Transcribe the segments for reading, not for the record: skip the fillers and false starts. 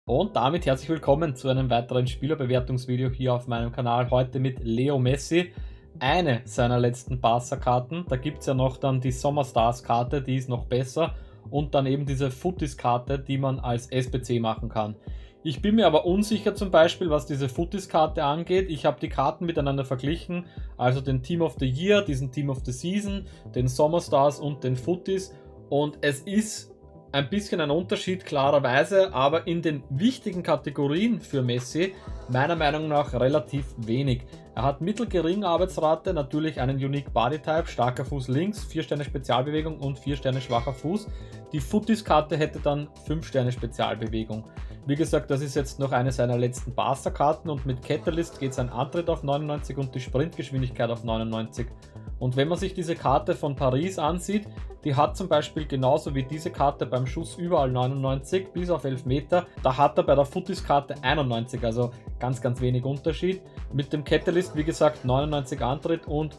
Und damit herzlich willkommen zu einem weiteren Spielerbewertungsvideo hier auf meinem Kanal. Heute mit Leo Messi, eine seiner letzten Barca-Karten. Da gibt es ja noch dann die Sommerstars-Karte, die ist noch besser. Und dann eben diese Footies-Karte, die man als SBC machen kann. Ich bin mir aber unsicher zum Beispiel, was diese Footies-Karte angeht. Ich habe die Karten miteinander verglichen, also den Team of the Year, diesen Team of the Season, den Sommerstars und den Footies. Und es ist ein bisschen ein Unterschied, klarerweise, aber in den wichtigen Kategorien für Messi meiner Meinung nach relativ wenig. Er hat mittelgeringe Arbeitsrate, natürlich einen Unique Body Type, starker Fuß links, 4 Sterne Spezialbewegung und 4 Sterne schwacher Fuß. Die Footies-Karte hätte dann 5 Sterne Spezialbewegung. Wie gesagt, das ist jetzt noch eine seiner letzten Barca-Karten und mit Catalyst geht sein Antritt auf 99 und die Sprintgeschwindigkeit auf 99. Und wenn man sich diese Karte von Paris ansieht, die hat zum Beispiel genauso wie diese Karte beim Schuss überall 99 bis auf 11 Meter. Da hat er bei der Footies-Karte 91, also ganz wenig Unterschied. Mit dem Catalyst, wie gesagt, 99 Antritt und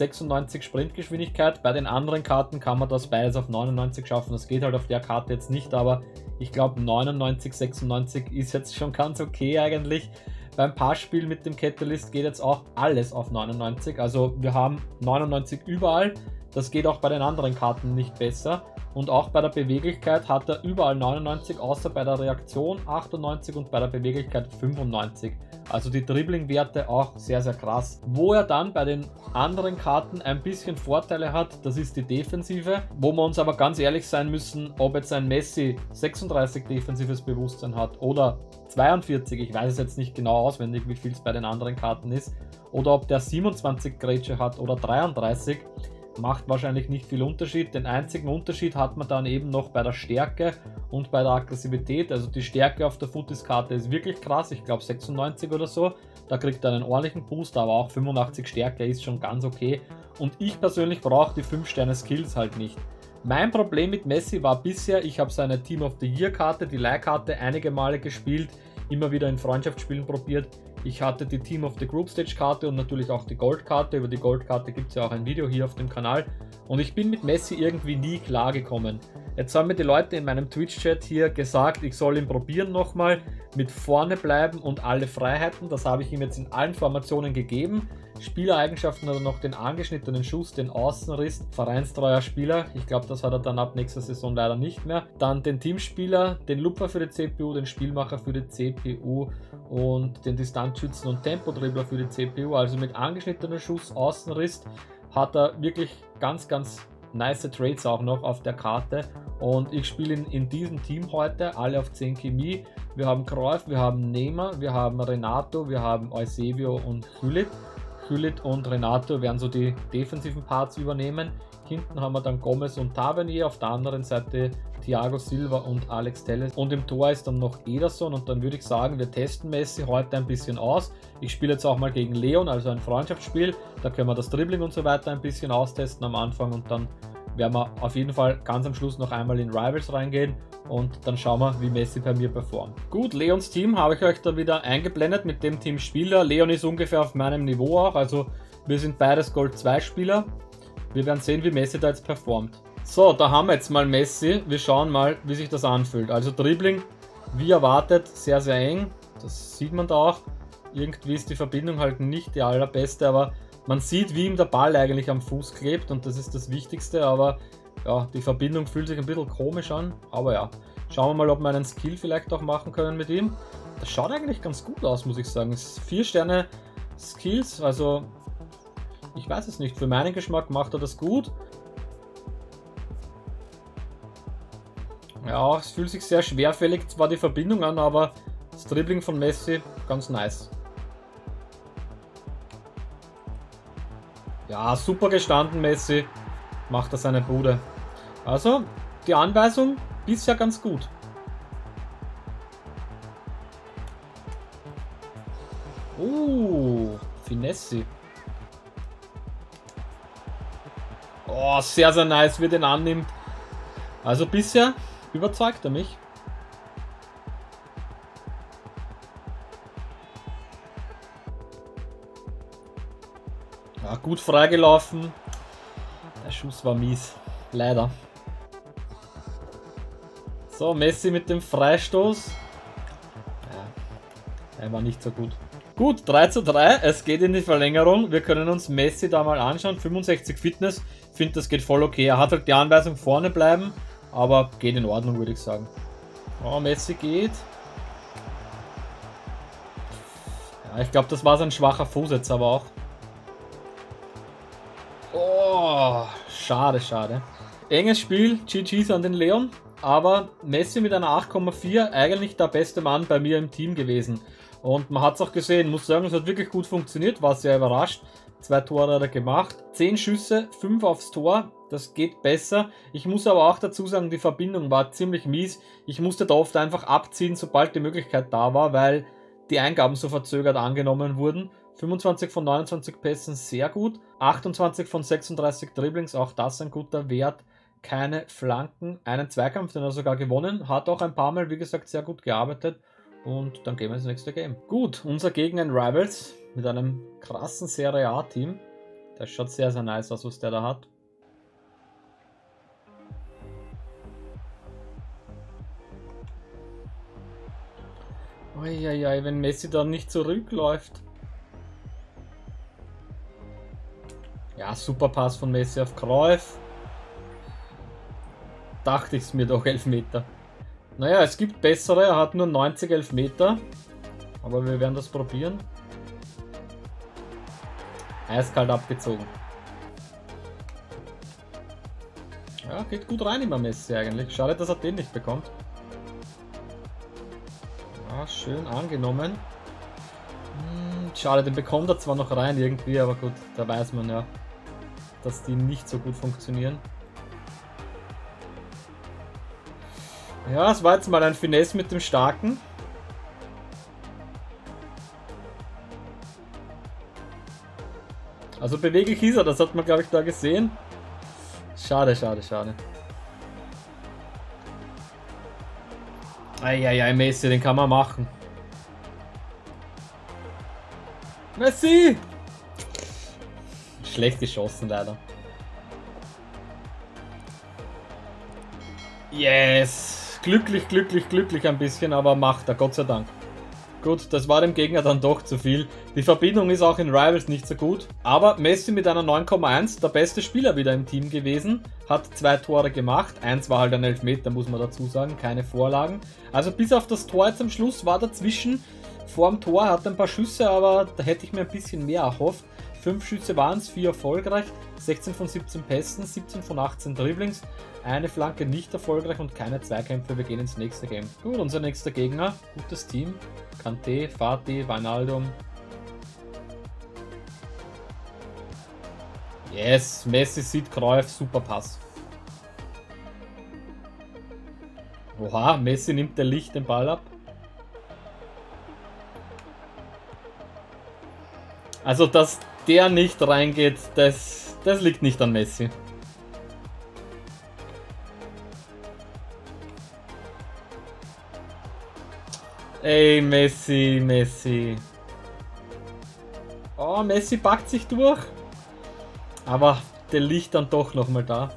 96 Sprintgeschwindigkeit. Bei den anderen Karten kann man das beides auf 99 schaffen. Das geht halt auf der Karte jetzt nicht, aber ich glaube 99, 96 ist jetzt schon ganz okay eigentlich. Beim Passspiel mit dem Catalyst geht jetzt auch alles auf 99. Also wir haben 99 überall. Das geht auch bei den anderen Karten nicht besser. Und auch bei der Beweglichkeit hat er überall 99, außer bei der Reaktion 98 und bei der Beweglichkeit 95. Also die Dribbling-Werte auch sehr krass. Wo er dann bei den anderen Karten ein bisschen Vorteile hat, das ist die Defensive. Wo wir uns aber ganz ehrlich sein müssen, ob jetzt ein Messi 36 defensives Bewusstsein hat oder 42, ich weiß es jetzt nicht genau auswendig, wie viel es bei den anderen Karten ist, oder ob der 27 Grätsche hat oder 33, macht wahrscheinlich nicht viel Unterschied. Den einzigen Unterschied hat man dann eben noch bei der Stärke und bei der Aggressivität. Also die Stärke auf der Footies-Karte ist wirklich krass, ich glaube 96 oder so. Da kriegt er einen ordentlichen Boost, aber auch 85 Stärke ist schon ganz okay. Und ich persönlich brauche die 5 Sterne Skills halt nicht. Mein Problem mit Messi war bisher, ich habe seine Team of the Year Karte, die Leihkarte, einige Male gespielt, immer wieder in Freundschaftsspielen probiert. Ich hatte die Team of the Group Stage Karte und natürlich auch die Goldkarte. Über die Goldkarte gibt es ja auch ein Video hier auf dem Kanal. Und ich bin mit Messi irgendwie nie klar gekommen. Jetzt haben mir die Leute in meinem Twitch-Chat hier gesagt, ich soll ihn probieren nochmal, mit vorne bleiben und alle Freiheiten. Das habe ich ihm jetzt in allen Formationen gegeben. Spielereigenschaften hat er noch den angeschnittenen Schuss, den Außenriss, vereinstreuer Spieler. Ich glaube, das hat er dann ab nächster Saison leider nicht mehr. Dann den Teamspieler, den Lupfer für die CPU, den Spielmacher für die CPU und den Distanzschützen und Tempodribbler für die CPU. Also mit angeschnittenem Schuss, Außenriss hat er wirklich ganz nice Trades auch noch auf der Karte. Und ich spiele ihn in diesem Team heute, alle auf 10 Chemie. Wir haben Cruyff, wir haben Neymar, wir haben Renato, wir haben Eusebio und Gullit. Gullit und Renato werden so die defensiven Parts übernehmen. Hinten haben wir dann Gomez und Tavernier, auf der anderen Seite Thiago Silva und Alex Telles. Und im Tor ist dann noch Ederson und dann würde ich sagen, wir testen Messi heute ein bisschen aus. Ich spiele jetzt auch mal gegen Leon, also ein Freundschaftsspiel. Da können wir das Dribbling und so weiter ein bisschen austesten am Anfang und dann werden wir auf jeden Fall ganz am Schluss noch einmal in Rivals reingehen und dann schauen wir, wie Messi bei mir performt. Gut, Leons Team habe ich euch da wieder eingeblendet mit dem Team Spieler. Leon ist ungefähr auf meinem Niveau auch, also wir sind beides Gold 2 Spieler. Wir werden sehen, wie Messi da jetzt performt. So, da haben wir jetzt mal Messi. Wir schauen mal, wie sich das anfühlt. Also Dribbling, wie erwartet, sehr eng. Das sieht man da auch. Irgendwie ist die Verbindung halt nicht die allerbeste, aber man sieht, wie ihm der Ball eigentlich am Fuß klebt und das ist das Wichtigste, aber ja, die Verbindung fühlt sich ein bisschen komisch an, aber ja. Schauen wir mal, ob wir einen Skill vielleicht auch machen können mit ihm. Das schaut eigentlich ganz gut aus, muss ich sagen. Es ist 4 Sterne Skills, also ich weiß es nicht, für meinen Geschmack macht er das gut. Ja, es fühlt sich sehr schwerfällig zwar die Verbindung an, aber das Dribbling von Messi ganz nice. Ja, super gestanden, Messi. Macht er seine Bude. Also, die Anweisung bisher ganz gut. Finesse. Oh, sehr nice, wie er den annimmt. Also bisher überzeugt er mich. Ja, gut freigelaufen. Der Schuss war mies. Leider. So, Messi mit dem Freistoß. Er war nicht so gut. Gut, 3:3. Es geht in die Verlängerung. Wir können uns Messi da mal anschauen. 65 Fitness. Ich finde, das geht voll okay. Er hat halt die Anweisung vorne bleiben. Aber geht in Ordnung, würde ich sagen. Oh, Messi geht. Ja, ich glaube, das war sein schwacher Fuß jetzt aber auch. Oh, schade, schade. Enges Spiel, GG's an den Leon. Aber Messi mit einer 8,4 eigentlich der beste Mann bei mir im Team gewesen. Und man hat es auch gesehen, muss sagen, es hat wirklich gut funktioniert, war sehr überrascht. 2 Tore hat er gemacht, 10 Schüsse, 5 aufs Tor, das geht besser. Ich muss aber auch dazu sagen, die Verbindung war ziemlich mies. Ich musste da oft einfach abziehen, sobald die Möglichkeit da war, weil die Eingaben so verzögert angenommen wurden. 25 von 29 Pässen, sehr gut. 28 von 36 Dribblings, auch das ein guter Wert. Keine Flanken, einen Zweikampf, den er sogar gewonnen. Hat auch ein paar Mal, wie gesagt, sehr gut gearbeitet. Und dann gehen wir ins nächste Game. Gut, unser Gegner in Rivals mit einem krassen Serie A-Team. Das schaut sehr, sehr nice aus, was der da hat. Uiuiui, wenn Messi dann nicht zurückläuft. Ja, super Pass von Messi auf Cruyff. Dachte ich es mir doch, Elfmeter. Naja, es gibt bessere, er hat nur 90 Elfmeter. Aber wir werden das probieren. Eiskalt abgezogen. Ja, geht gut rein immer Messi eigentlich. Schade, dass er den nicht bekommt. Ja, schön angenommen. Schade, den bekommt er zwar noch rein irgendwie, aber gut, da weiß man ja, dass die nicht so gut funktionieren. Ja, es war jetzt mal ein Finesse mit dem Starken. Also beweglich ist er, das hat man glaube ich da gesehen. Schade, schade, schade. Eieiei, Messi, den kann man machen. Messi! Schlecht geschossen leider. Yes! Glücklich, glücklich, glücklich ein bisschen, aber macht er, Gott sei Dank. Gut, das war dem Gegner dann doch zu viel. Die Verbindung ist auch in Rivals nicht so gut. Aber Messi mit einer 9,1, der beste Spieler wieder im Team gewesen. Hat 2 Tore gemacht. Eins war halt ein Elfmeter, muss man dazu sagen. Keine Vorlagen. Also bis auf das Tor jetzt am Schluss war dazwischen. Vorm Tor hat ein paar Schüsse, aber da hätte ich mir ein bisschen mehr erhofft. 5 Schüsse waren es, 4 erfolgreich. 16 von 17 Pässen, 17 von 18 Dribblings. Eine Flanke nicht erfolgreich und keine Zweikämpfe. Wir gehen ins nächste Game. Gut, unser nächster Gegner. Gutes Team. Kanté, Fati, Wijnaldum. Yes, Messi sieht Cruyff, super Pass. Oha, Messi nimmt der Licht den Ball ab. Also, dass der nicht reingeht, das liegt nicht an Messi. Ey, Messi, Messi. Oh, Messi packt sich durch. Aber der liegt dann doch nochmal da.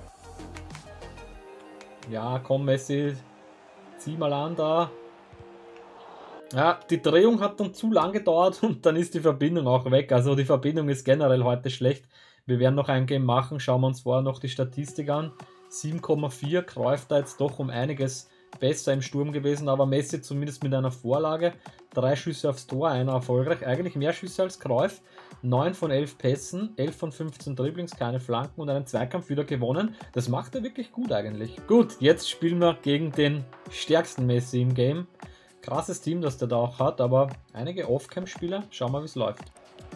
Ja, komm Messi. Zieh mal an da. Ja, die Drehung hat dann zu lang gedauert und dann ist die Verbindung auch weg. Also die Verbindung ist generell heute schlecht. Wir werden noch ein Game machen. Schauen wir uns vorher noch die Statistik an. 7,4. Cruyff da jetzt doch um einiges besser im Sturm gewesen, aber Messi zumindest mit einer Vorlage. 3 Schüsse aufs Tor, einer erfolgreich. Eigentlich mehr Schüsse als Cruyff. 9 von 11 Pässen, 11 von 15 Dribblings, keine Flanken und einen Zweikampf wieder gewonnen. Das macht er wirklich gut eigentlich. Gut, jetzt spielen wir gegen den stärksten Messi im Game. Krasses Team, das der da auch hat, aber einige Off-Cam-Spieler. Schauen wir, wie es läuft.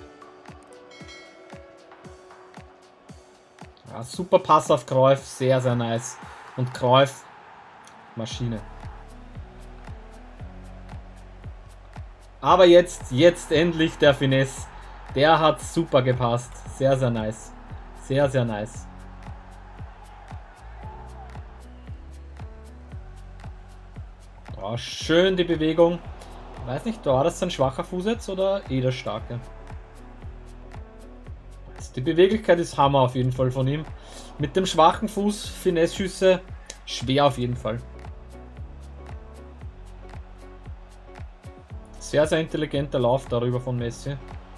Ja, super Pass auf Cruyff, sehr, sehr nice. Und Cruyff, Maschine. Aber jetzt endlich der Finesse. Der hat super gepasst. Sehr, sehr nice. Sehr, sehr nice. Oh, schön die Bewegung. Weiß nicht, war das ein schwacher Fuß jetzt oder der starke? Die Beweglichkeit ist Hammer auf jeden Fall von ihm. Mit dem schwachen Fuß, Finesse-Schüsse, schwer auf jeden Fall. Sehr, sehr intelligenter Lauf darüber von Messi.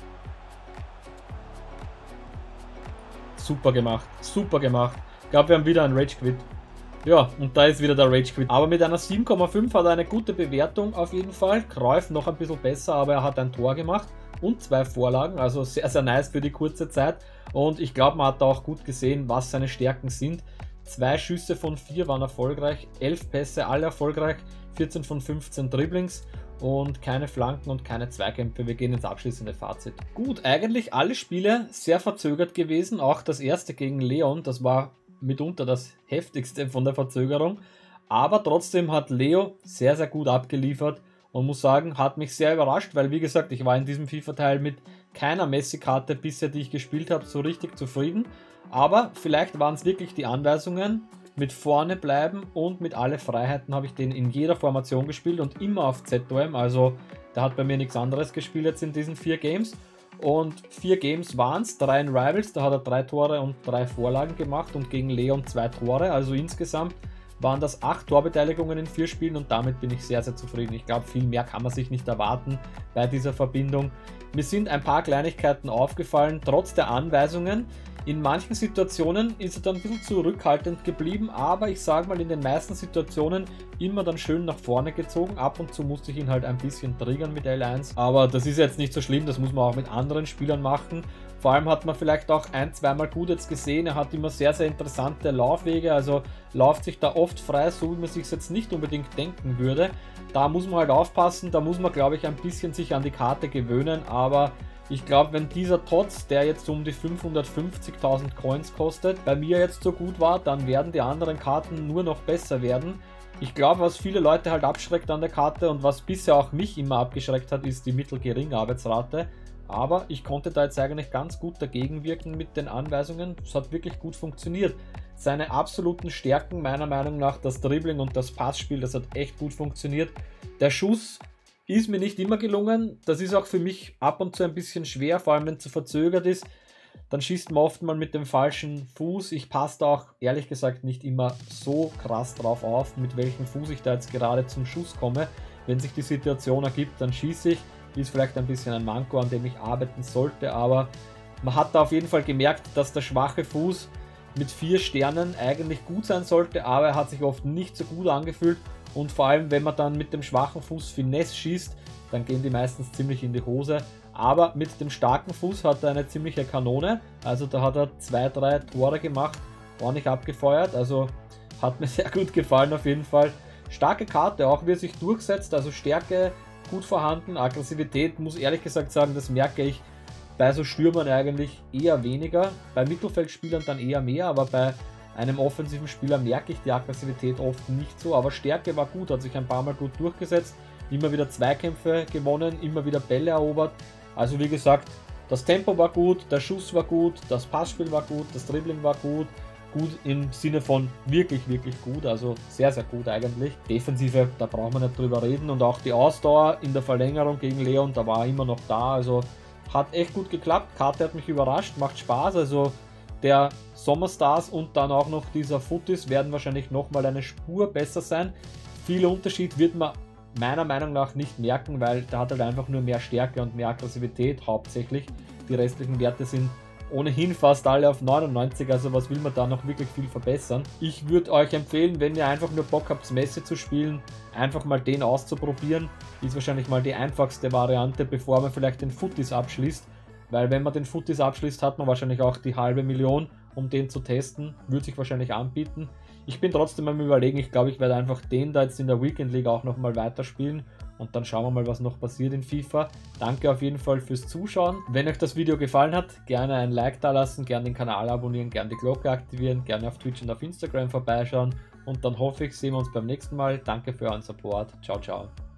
Super gemacht, super gemacht. Ich glaube, wir haben wieder einen Rage Quit. Ja, und da ist wieder der Rage Quit. Aber mit einer 7,5 hat er eine gute Bewertung auf jeden Fall. Cruyff noch ein bisschen besser, aber er hat ein Tor gemacht und 2 Vorlagen. Also sehr, sehr nice für die kurze Zeit. Und ich glaube, man hat da auch gut gesehen, was seine Stärken sind. 2 Schüsse von 4 waren erfolgreich, 11 Pässe, alle erfolgreich, 14 von 15 Dribblings und keine Flanken und keine Zweikämpfe. Wir gehen ins abschließende Fazit. Gut, eigentlich alle Spiele sehr verzögert gewesen. Auch das erste gegen Leon, das war mitunter das heftigste von der Verzögerung. Aber trotzdem hat Leo sehr, sehr gut abgeliefert und muss sagen, hat mich sehr überrascht, weil wie gesagt, ich war in diesem FIFA-Teil mit keiner Messi-Karte bisher, die ich gespielt habe, so richtig zufrieden. Aber vielleicht waren es wirklich die Anweisungen, mit vorne bleiben und mit alle Freiheiten habe ich den in jeder Formation gespielt und immer auf ZOM, also der hat bei mir nichts anderes gespielt jetzt in diesen 4 Games. Und 4 Games waren es, 3 in Rivals, da hat er 3 Tore und 3 Vorlagen gemacht und gegen Leon 2 Tore, also insgesamt waren das 8 Torbeteiligungen in 4 Spielen und damit bin ich sehr, sehr zufrieden. Ich glaube, viel mehr kann man sich nicht erwarten bei dieser Verbindung. Mir sind ein paar Kleinigkeiten aufgefallen, trotz der Anweisungen. In manchen Situationen ist er dann ein bisschen zurückhaltend geblieben, aber ich sage mal, in den meisten Situationen immer dann schön nach vorne gezogen. Ab und zu musste ich ihn halt ein bisschen triggern mit L1, aber das ist jetzt nicht so schlimm, das muss man auch mit anderen Spielern machen. Vor allem hat man vielleicht auch ein-, zweimal gut jetzt gesehen, er hat immer sehr, sehr interessante Laufwege, also läuft sich da oft frei, so wie man sich jetzt nicht unbedingt denken würde. Da muss man halt aufpassen, da muss man, glaube ich, ein bisschen sich an die Karte gewöhnen, aber ich glaube, wenn dieser Tots, der jetzt um die 550.000 Coins kostet, bei mir jetzt so gut war, dann werden die anderen Karten nur noch besser werden. Ich glaube, was viele Leute halt abschreckt an der Karte und was bisher auch mich immer abgeschreckt hat, ist die mittelgeringe Arbeitsrate. Aber ich konnte da jetzt eigentlich ganz gut dagegen wirken mit den Anweisungen. Es hat wirklich gut funktioniert. Seine absoluten Stärken, meiner Meinung nach, das Dribbling und das Passspiel, das hat echt gut funktioniert. Der Schuss ist mir nicht immer gelungen. Das ist auch für mich ab und zu ein bisschen schwer, vor allem wenn es zu verzögert ist. Dann schießt man oft mal mit dem falschen Fuß. Ich passe da auch ehrlich gesagt nicht immer so krass drauf auf, mit welchem Fuß ich da jetzt gerade zum Schuss komme. Wenn sich die Situation ergibt, dann schieße ich. Ist vielleicht ein bisschen ein Manko, an dem ich arbeiten sollte, aber man hat da auf jeden Fall gemerkt, dass der schwache Fuß mit 4 Sternen eigentlich gut sein sollte, aber er hat sich oft nicht so gut angefühlt und vor allem, wenn man dann mit dem schwachen Fuß Finesse schießt, dann gehen die meistens ziemlich in die Hose. Aber mit dem starken Fuß hat er eine ziemliche Kanone, also da hat er 2, 3 Tore gemacht, ordentlich abgefeuert, also hat mir sehr gut gefallen auf jeden Fall. Starke Karte, auch wie er sich durchsetzt, also Stärke gut vorhanden, Aggressivität, muss ehrlich gesagt sagen, das merke ich bei so Stürmern eigentlich eher weniger, bei Mittelfeldspielern dann eher mehr, aber bei einem offensiven Spieler merke ich die Aggressivität oft nicht so, aber Stärke war gut, hat sich ein paar Mal gut durchgesetzt, immer wieder Zweikämpfe gewonnen, immer wieder Bälle erobert, also wie gesagt, das Tempo war gut, der Schuss war gut, das Passspiel war gut, das Dribbling war gut, gut im Sinne von wirklich, wirklich gut, also sehr, sehr gut eigentlich. Defensive, da braucht man nicht drüber reden und auch die Ausdauer in der Verlängerung gegen Leon, da war immer noch da, also hat echt gut geklappt. Karte hat mich überrascht, macht Spaß, also der Sommerstars und dann auch noch dieser Footies werden wahrscheinlich nochmal eine Spur besser sein. Viel Unterschied wird man meiner Meinung nach nicht merken, weil der hat halt einfach nur mehr Stärke und mehr Aggressivität hauptsächlich. Die restlichen Werte sind ohnehin fast alle auf 99, also was will man da noch wirklich viel verbessern. Ich würde euch empfehlen, wenn ihr einfach nur Bock habt, Messi zu spielen, einfach mal den auszuprobieren. Ist wahrscheinlich mal die einfachste Variante, bevor man vielleicht den Footies abschließt. Weil wenn man den Footies abschließt, hat man wahrscheinlich auch die halbe Million, um den zu testen. Würde sich wahrscheinlich anbieten. Ich bin trotzdem am Überlegen, ich glaube, ich werde einfach den da jetzt in der Weekend League auch nochmal weiterspielen. Und dann schauen wir mal, was noch passiert in FIFA. Danke auf jeden Fall fürs Zuschauen. Wenn euch das Video gefallen hat, gerne ein Like da lassen, gerne den Kanal abonnieren, gerne die Glocke aktivieren, gerne auf Twitch und auf Instagram vorbeischauen. Und dann hoffe ich, sehen wir uns beim nächsten Mal. Danke für euren Support. Ciao, ciao.